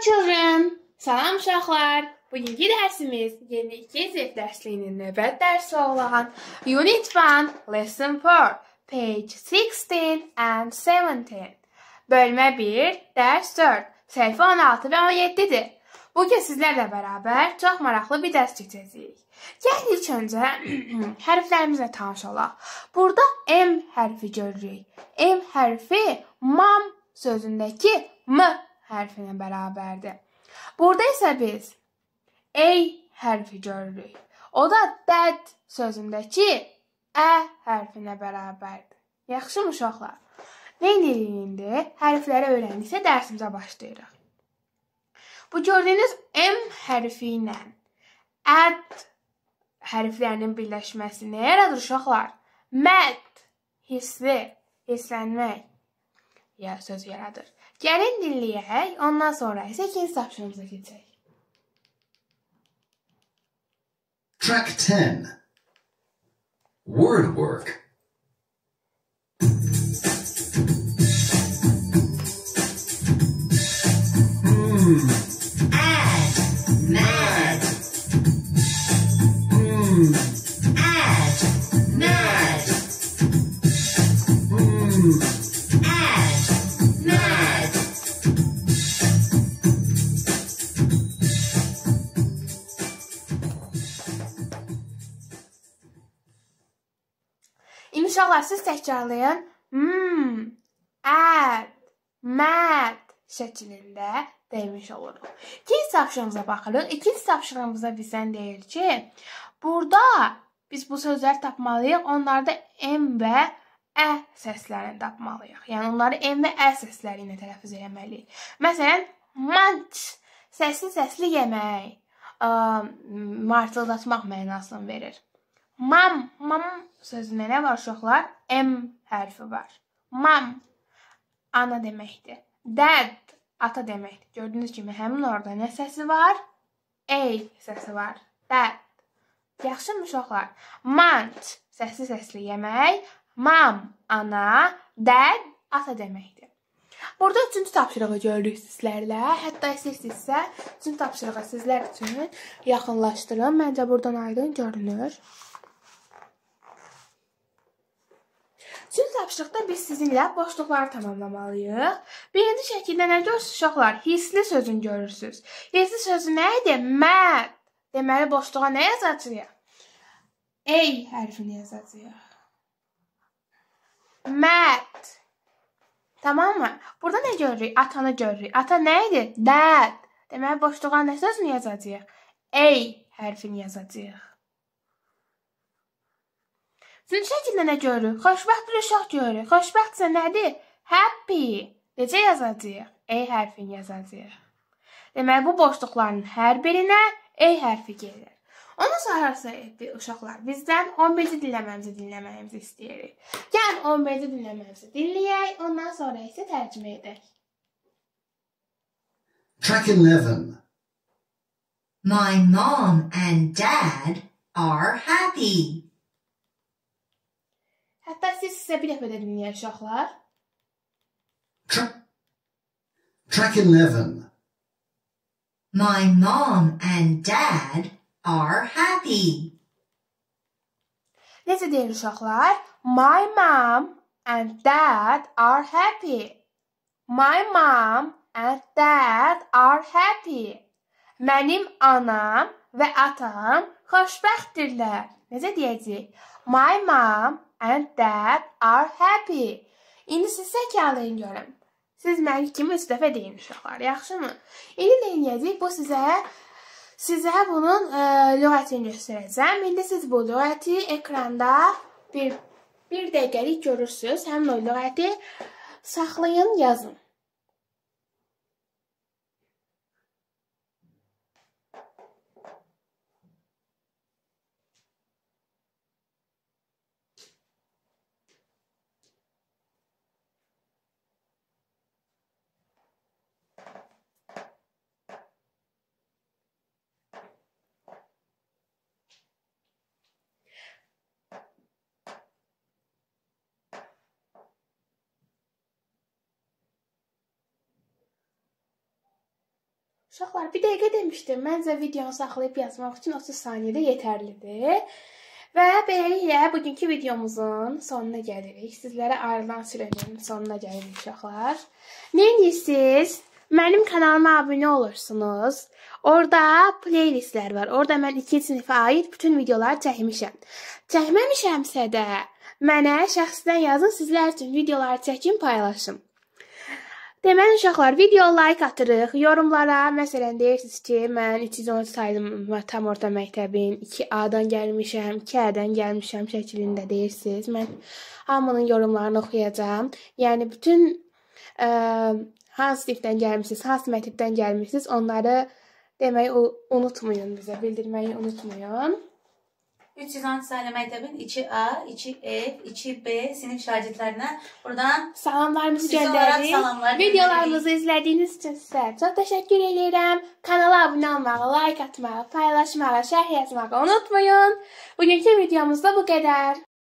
children. Salam uşaqlar. Bugünkü dərsimiz yeni 2 zəf dərsliyinin növbət dərsi olan Unit 1, Lesson 4, page 16 and 17. Bölmə 1, dərs 4, səhifə 16 və 17-dir. Bugün sizlərlə bərabər çox maraqlı bir dərs keçəcəyik. Gəlin ilk öncə hərflərimizlə tanış olaq. Burada M hərfi görürük. M hərfi mam sözündəki M hərfinə bərabərdir. Burada isə biz A hərfi görürük. O da dad sözündəki Ə hərfinə bərabərdir. Yaxşı mı uşaqlar? Nə edirik indi? Hərfləri öyrəndiksə dərsimizə başlayırıq. Bu gördüyünüz M hərfi ilə əd hərflərinin birləşməsi nə yaradır uşaqlar? Məd, hissli, hisslənmək söz yaradır. Gəlin dinləyək, ondan sonra isə ikinci tapşırığımıza keçək. Track 10. Word work. Add, mad. Add, mad. Add, mad. İndi uşaqlar siz təkrarlayın. Add, mad şəklində demiş oluruq. İkinci tapşırığımıza baxırıq. İkinci tapşırığımızda bizdən deyir ki, burada biz bu sözləri tapmalıyıq. Onlarda M və Ə səslərini tapmalıyıq. Yəni onları M və Ə səsləri ilə tələffüz etməliyik. Məsələn, munch səsli yemək, martıldатmaq mənasını verir. Mam sözündə nə var uşaqlar? M hərfi var. Mam ana deməkdir. Dad ata deməkdir. Gördüyünüz kimi həmin orada nə səsi var? A səsi var. Dad. Yaxşı mı uşaqlar? Munch səsli yemək, mam ana, dad ata deməkdir. Burada üçüncü tapşırığı görürük sizlərlə. Hətta istəyirsinizsə üçüncü tapşırığı sizlər üçün yaxınlaşdırın. Məncə buradan aydın görünür. Üçüncü tapşırıqda biz sizinlə boşluqları tamamlamalıyıq. Birinci şəkildə nə görürsünüz uşaqlar? Hissli sözünü görürsünüz. Hissli sözü nə idi? Mad. Deməli boşluğa nə yazacağıq? A hərfini yazacağıq. Mad. Tamam mı? Burada nə görürük? Atanı görürük. Ata nə idi? Dad. Deməli boşluğa nə sözünü yazacağıq? A hərfini yazacağıq. Üçüncü şəkildə nə görürük? Xoşbəxt bir uşaq görürük. Xoşbəxtsə nədir? Happy. Necə yazacağıq? A hərfini yazacağıq. Deməli, bu boşluqların hər birinə A hərfi gəlir. Ondan sonrası uşaqlar bizdən 11-ci dinləməyimizi istəyirik. Gəlin 11-ci dinləməyimizi dinləyək, ondan sonra isə tərcümə edək. Track 11. My mom and dad are happy. Hətta siz sizə bir dəfə də dinləyək uşaqlar. Track 11. My mom and dad are happy. Necə deyir uşaqlar? My mom and dad are happy. My mom and dad are happy. Mənim anam və atam xoşbəxtdirlər. Necə deyəcəyik? My mom and dad are happy. İndi siz təkrarlayın görüm. Siz mənə kimi 3 dəfə deyin uşaqlar, yaxşı mı? İndi deyəcəyik, bu sizə bunun lüğətini göstərəcəm. İndi siz bu lüğəti ekranda bir dəqiqəlik görürsünüz. Həmin o lüğəti saxlayın, yazın. Uşaqlar, bir dəqiqə demişdim. Məncə videonu saxlayıb yazmaq üçün 30 saniyədə yetərlidir. Və beləliklə bugünkü videomuzun sonuna gəlirik. Sizlərə ayrılan sürənin sonuna gəlirik uşaqlar. Nə edirsiniz? Mənim kanalıma abunə olursunuz. Orada playlistlər var. Orada mən 2-ci sinifə aid bütün videoları çəkmişəm. Çəkməmişəmsə də mənə şəxsdən yazın, sizlər üçün videoları çəkim, paylaşım. Deməli uşaqlar, video like atırıq. Yorumlara məsələn deyirsiniz ki, mən 313 saylı tam orta məktəbin 2A-dan gəlmişəm, 2A-dən gəlmişəm şəklində deyirsiniz. Mən hamının yorumlarını oxuyacağam. Yəni bütün hansı tipdən gəlmişsiniz, hansı məktəbdən gəlmişsiniz, onları deməyi unutmayın bizə, bildirməyi unutmayın. 310 saylı məktəbin 2A, 2F, 2B sinif şagirdlərinə buradan salamlarımızı göndəririk. Videolarımızı izlədiyiniz üçün sizə çox təşəkkür edirəm. Kanala abunə olmağı, like atmağı, paylaşmağı, şərh yazmağı unutmayın. Bugünkü videomuzda bu qədər.